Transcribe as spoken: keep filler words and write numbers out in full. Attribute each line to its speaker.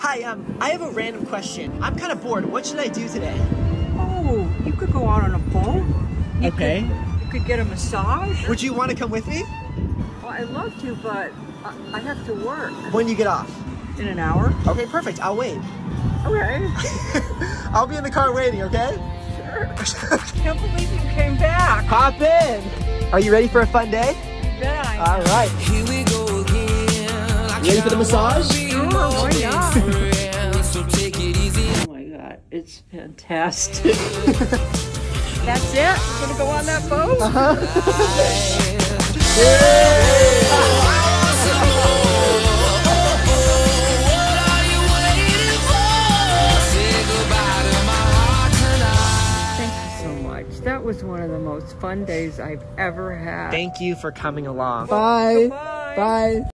Speaker 1: Hi, um, I have a random question. I'm kind of bored. What should I do today?
Speaker 2: Oh, you could go out on a boat. You
Speaker 1: Okay.
Speaker 2: Could, you could get a massage.
Speaker 1: Would you want to come with me?
Speaker 2: Well, I'd love to, but I, I have to work.
Speaker 1: When you get off?
Speaker 2: In an hour.
Speaker 1: Okay, perfect. I'll wait.
Speaker 2: Okay.
Speaker 1: I'll be in the car waiting, okay?
Speaker 2: Sure. Can't believe you came back.
Speaker 1: Hop in. Are you ready for a fun day?
Speaker 2: Bet I am.
Speaker 1: All right.
Speaker 3: Here we go again.
Speaker 1: You ready for the massage?
Speaker 2: Sure, why not?
Speaker 3: So take it easy.
Speaker 2: Oh my God, it's fantastic. That's it? You're gonna go on that boat?
Speaker 1: Uh-huh.
Speaker 2: Thank you so much. That was one of the most fun days I've ever had.
Speaker 1: Thank you for coming along.
Speaker 2: Bye. Bye.
Speaker 1: Bye.